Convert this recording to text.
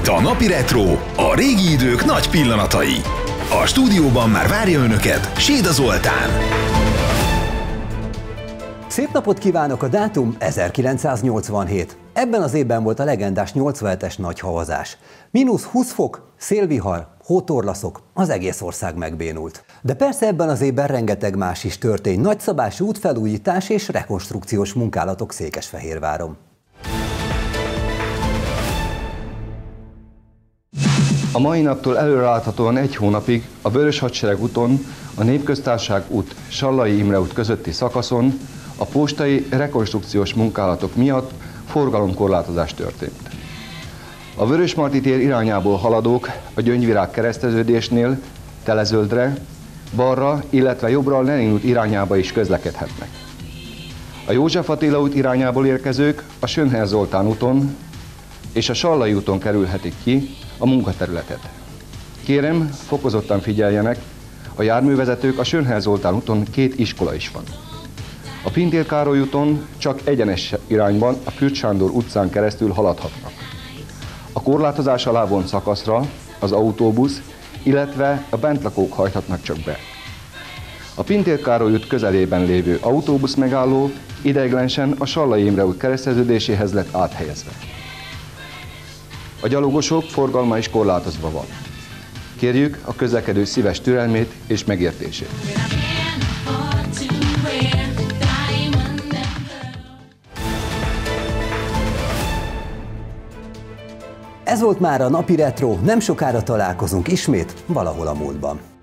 itt a Napi Retro, a régi idők nagy pillanatai. A stúdióban már várja Önöket Séda Zoltán. Szép napot kívánok, a dátum 1987. Ebben az évben volt a legendás 87-es nagy havazás. -20 fok, szélvihar, hótorlaszok, az egész ország megbénult. De persze ebben az évben rengeteg más is történt, nagyszabású útfelújítás és rekonstrukciós munkálatok Székesfehérváron. A mai naptól előreláthatóan egy hónapig a Vörös Hadsereg úton, a Népköztársaság út, Sallai Imre út közötti szakaszon a postai rekonstrukciós munkálatok miatt forgalomkorlátozás történt. A Vörösmarty tér irányából haladók a Gyöngyvirág kereszteződésnél Telezöldre, balra, illetve jobbra a Lenin út irányába is közlekedhetnek. A József Attila út irányából érkezők a Schönherr Zoltán úton és a Sallai úton kerülhetik ki a munkaterületet. Kérem, fokozottan figyeljenek, a járművezetők a Schönherr Zoltán úton 2 iskola is van. A Pintér Károly úton csak egyenes irányban a Fürst Sándor utcán keresztül haladhatnak. A korlátozás alá vont szakaszra az autóbusz, illetve a bentlakók hajthatnak csak be. A Pintér Károly út közelében lévő autóbusz megálló ideiglenesen a Sallai Imre út kereszteződéséhez lett áthelyezve. A gyalogosok forgalma is korlátozva van. Kérjük a közlekedő szíves türelmét és megértését. Ez volt már a Napi Retro, nem sokára találkozunk ismét valahol a múltban.